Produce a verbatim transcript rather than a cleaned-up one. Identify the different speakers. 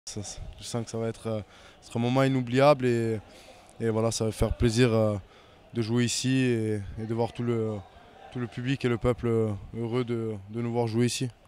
Speaker 1: Ça, je sens que ça va être, euh, ça sera un moment inoubliable et, et voilà, ça va faire plaisir euh, de jouer ici et, et de voir tout le, tout le public et le peuple euh, heureux de, de nous voir jouer ici.